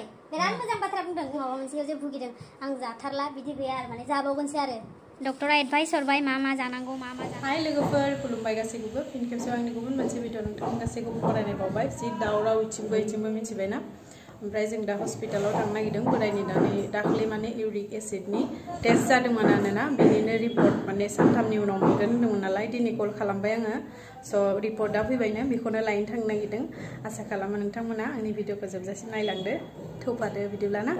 बिराद मोजां बाथ्रा बुंदों माबा मोनसे जे भुगिदों आं जाथारला बिदि गैया आरो माने जाबावगोनसै आरो डक्टरा एडभाइस हरबाय मा जानांगौ मा जानांगौ हाय लोगोफोर खुलुमबाय गासैखौबो फिन खेबसेयाव आंनि गुबुन मोनसे भिडिअ नोंथांमोन गासैखौबो बरायनाय बावबाय जि दावराव इथिंबो मिथिबायना ओमफ्राय जों दा हस्पिटालाव थांनो नागिरदों बोरायनि दाखालि माने इउरिक एसिडनि टेस्ट जादोंमोन आरोना बेनिनो रिपर्ट माने सानथामनि उनाव मोनगोन होनदोंमोन नालाय दिनै कल खालामबाय आङो स' रिपर्टआ फैबायनो बेखौनो लायनो थांनो नागिरदों आसा खालामो नोंथांमोना आंनि भिडिअखौ जोबजासिम नायलांदो थौफादो बिदिब्ला ना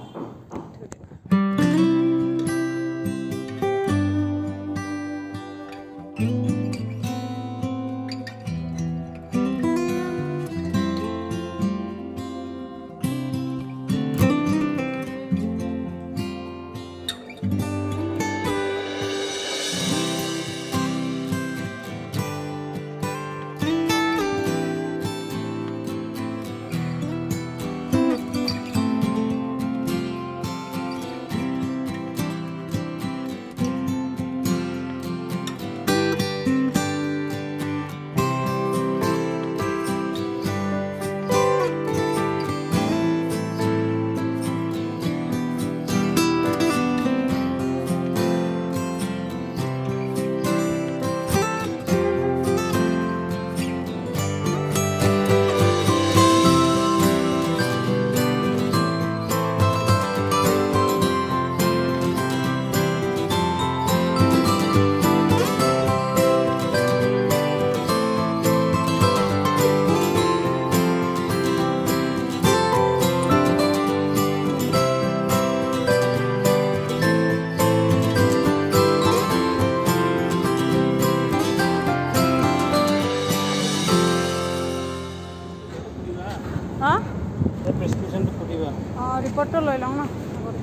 रिपोर्ट लै लौ ना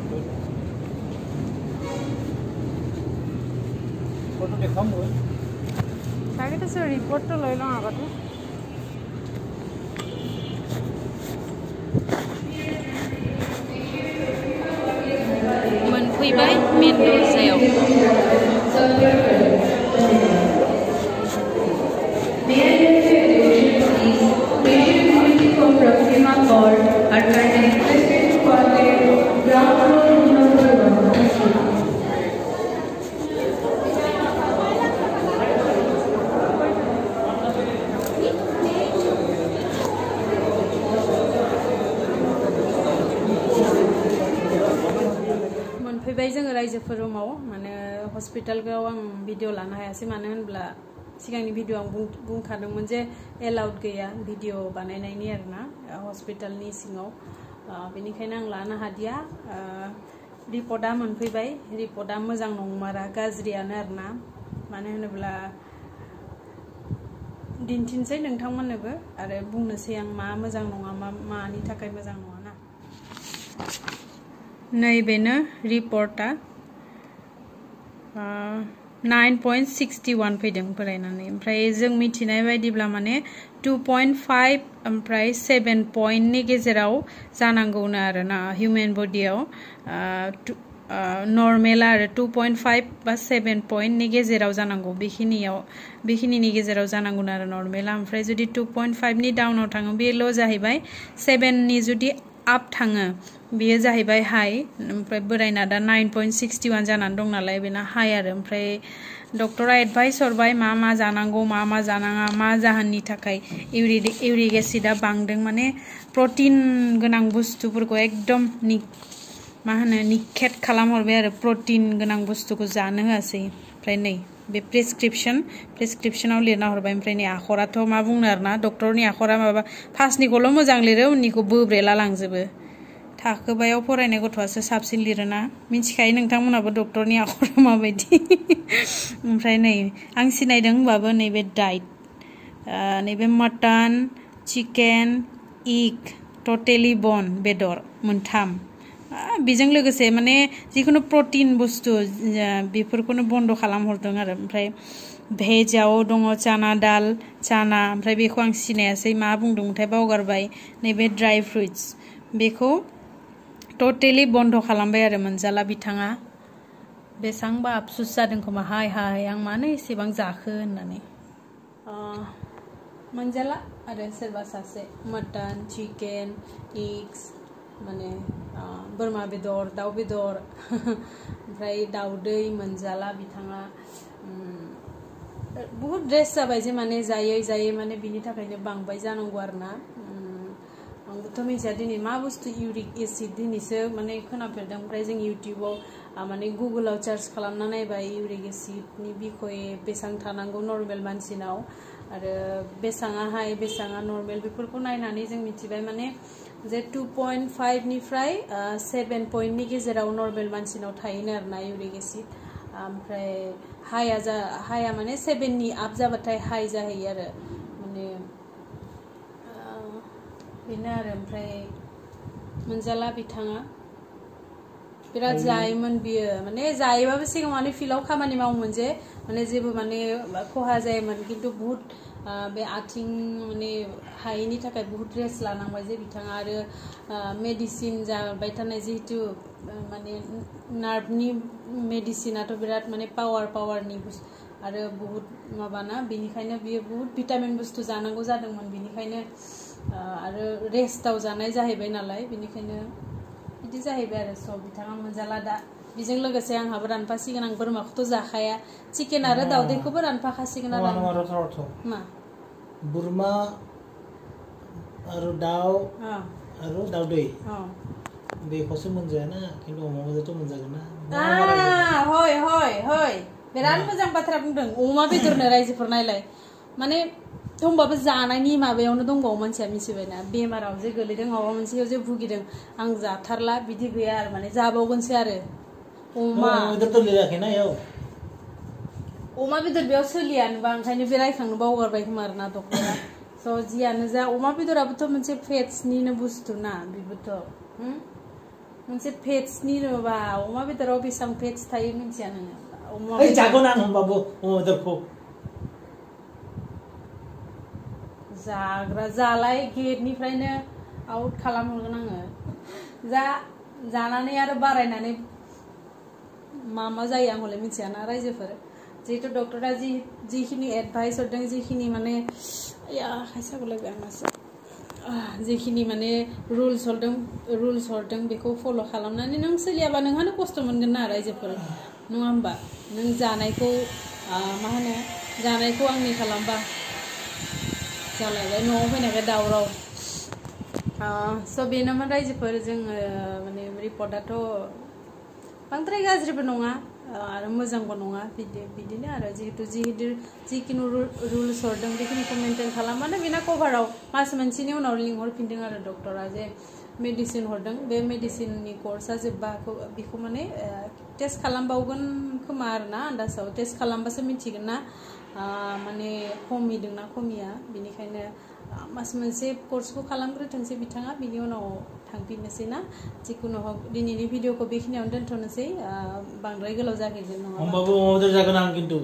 फोटो देखाम हो ताके तो सर रिपोर्ट लै लौ आगते मोनफैबाय मेन दरजायाव मोनफैबाय जोङो रायजोफोर रुमाव माने हस्पिटालाव आं भिडिअ लानो हायासै मानो होनब्ला सिगांनि भिडिअ आं बुंखादोंमोन जे एलाउड गैया भिडिअ बानायनायनि आरोना हस्पिटालनि सिङाव बेनिखायनो आं लानो हादिया रिपर्टआ मोनफैबाय रिपर्टआ मोजां नंमारा गाज्रियानो आरोना मानो होनोब्ला दिन्थिनोसै नोंथांमोननोबो आरो बुंनोसै आं मा मोजां नङा मानि थाखाय मोजां नङा ना नैबेनो रिपर्टआ 9.61 फैदों फरायनानै ओमफ्राय जों मिथिनाय बायदिब्ला माने 2.5 ओमफ्राय 7 पॉइंटनि गेजेराव जानांगौनो आरोना ह्यूमन बडियाव नर्मेल आरो 2.5 बा 7 पॉइंटनि गेजेराव जानांगौ बेखिनिनि गेजेराव जानांगौनो आरो नर्मेला ओमफ्राय जुदि 2.5 नि डाउनाव थाङो बेल' जाहैबाय 7 नि जुदि आप थाङो बेयो जाहैबाय हाई ओमफ्राय बोरायना दा 9.61 जानानै दं नालाय बेना हाई आरो ओमफ्राय डक्टरा एडभाइस हरबाय मा जानांगौ मा जानाङा मा जाहोननि थाखाय इउरिक एसिडआ बांदों माने प्रटिन गोनां बुस्थुफोरखौ एकदम निखेट खालामहरबाय आरो प्रटिन गोनां बुस्थुखौ जानो होआसै ओमफ्राय नै बे प्रेसक्रिप्शनाव लिरना हरबाय ओमफ्राय नै आखराथ' मा बुंनो आरोना डक्टरनि आखरा माबा फार्स्टनिखौल' मोजां लिरो उननिखौ बोब्रेला लांजोबो थाखोबायाव फरायनाय गथ'आसो साबसिन लिरोना मिथिखायो नोंथांमोनाबो डक्टरनि आखरा माबायदि ओमफ्राय नै आं सिनायदों होनबाबो नैबे डाइट नैबे मटन चिकेन इग टटेलि बन बेदर मोनथाम बेजों लोगोसे माने जिखुनु प्रटिन बुस्थु बेफोरखौनो बन्द खालामहरदों आरो ओमफ्राय भेजाव दङ चाना दाल चाना ओमफ्राय बेखौ आं सिनायासै मा बुंदोंमोनथाय बावगारबाय नैबे ड्राई फ्रुट्स बेखौ टटेलि बन्द खालामबाय आरो मोनजाला बिथाङा बेसांबा आफसुस जादों खोमा हाय आं मानो एसेबां जाखो होननानै मोनजाला आरो सोरबा सासे मटन चिकेन एग्स माने बोरमा बेदर दाउ बेदर ओमफ्राय दाउदै मोनजाला बिथाङा बहुत रेस्ट जाबाय जे माने जायै जायै माने बिनि थाखायनो बांबाय जानांगौ आरोना आंबोथ' मिथिया दिनै मा बुस्थु इउरिक एसिड दिनैसो माने खोनाफेरदों ओमफ्राय जों इउटिउबाव माने गुगोलाव सार्च खालामना नायबाय इउरिक एसिडनि बिखय बेसेबां थानांगौ नर्मेल मानसिनाव आरो बेसेबां हाइ बेसेबां नर्मेल बेफोरखौ नायनानै जों मिथिबाय माने जे 2.5 निफ्राय 7 पॉइंटनि गेजेराव नर्मेल मानसिनाव थायोनो आरोना इउरिक एसिड ओमफ्राय हाइया माने 7 नि आप जाबाथाय हाइ जाहैयो आरो माने बेनो आरो ओमफ्राय मोनजाला बिथाङा बिराद जायोमोन बियो माने जायोबाबो सिगां माने फिल्डआव खामानि मावोमोन जे माने जेबो माने खहा जायामोन खिन्थु बहुत बे आथिं माने हायैनि थाखाय बहुत रेस्ट लानांबाय जे बिथाङा आरो मेडिसिन जाबाय थानाय जिहेतु माने नार्भनि मेडिसिनाथ' बिराद माने पावारनि आरो बहुत माबाना बेनिखायनो बियो बहुत भिटामिन बुस्थु जानांगौ जादोंमोन बेनिखायनो आरो रेस्टआव जानाय जाहैबाय नालाय बेनिखायनो बिदि जाहैबाय आरो स' बिथाङा मोनजाला दा बेजों लोगोसे आंहाबो रानफासिगोन आं बोरमाखौथ' जाखाया चिकेन आरो दाउदैखौबो रानफाखासिगोन आरो मा बोरमा आरो दाउ आरो दाउदै बेखौसो मोनजायाना खिन्थु अमा बेदरथ' मोनजागोन ना हय बिराद मोजां बाथ्रा बुंदों अमा बेदरनो रायजोफोर नायलाय माने होमबाबो जानायनि माबायावनो दंबावो मानसिया मिथिबायना बेमाराव जे गोलैदों माबा मोनसेयाव जे भुगिदों आं जाथारला बिदि गैया आरो माने जाबावगोनसै आरो अमा बेदरथ' लिराखैना याव अमा बेदर बेयाव सोलियानोबा ओंखायनो बे रायखांनो बावगारबाय खोमा आरोना डक्टरा स' जियानो जा अमा बेदराबोथ' मोनसे फेट्सनिनो बुस्थु ना बेबोथ' मोनसे फेट्सनिनोबा अमा बेदराव बेसेबां फेट्स थायो मिथिया नोङो जागोन आं होमबाबो अमा बेदरखौ जाग्रा जालाय गेटनिफ्रायनो आउट खालामहरगोन आङो जानानै आरो बारायनानै मा जायो आं हले मिथियाना रायजोफोर जिहेतु डक्टरा जिखिनि एडभाइस हरदों जिखिनि माने जिखिनि माने रुल्स हरदों बेखौ फल' खालामनानै नों सोलियाबा नोंहानो खस्थ' मोनगोन ना रायजोफोर नङा होमबा नों जानायखौ जानायखौ आंनि खालामबा जालायबाय न'आव फैनायखाय दावराव स' बेनोमोन रायजोफोर जोङो माने रिपर्टआथ' बांद्राय गाज्रिबो नङा आरो मोजांबो नङा बिदिनो आरो जिखिनि रुल्स हरदों बेखिनिखौ मेनटेन खालामबानो बेना कभाराव मास मोनसेनि उनाव लिंहरफिनदों आरो डक्टरा जे मेडिसिन हरदों बे मेडिसिननि कर्सआ जोब्बा बेखौ माने टेस्ट खालामबावगोन खोमा आरोना आन्दासाव टेस्ट खालामबासो मिथिगोन ना माने खमिदोंना खमिया बेनिखायनो मास मोनसे कर्सखौ खालामग्रोथोंसै बिथाङा बिनि उनाव थांफिननोसै ना जिखुनु हक दिनैनि भिडिअखौ बेखिनियावनो दोनथ'नोसै बांद्राय गोलाव जाहैगोन नङा होमबाबो अमा बेदर जागोन आं खिन्थु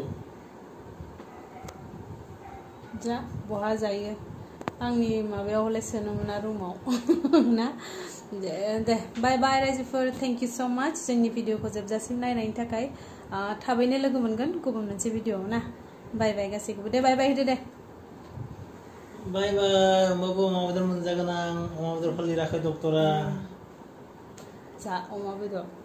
जा बहा जायो आंनि माबायाव हले सोनो मोना रुमाव ना दे बाय बाय रायजोफोर थेंक इउ स' माच जोंनि भिडिअखौ जोबजासिम नायनायनि थाखाय थाबैनो लोगो मोनगोन गुबुन मोनसे भिडिअआव ना बाय बाय गासैखौबो दे बाय बाय होदो दे बाय बाय होमबाबो अमा बेदर मोनजागोन आं अमा बेदरखौ लिराखै डक्टरा जा अमा बेदर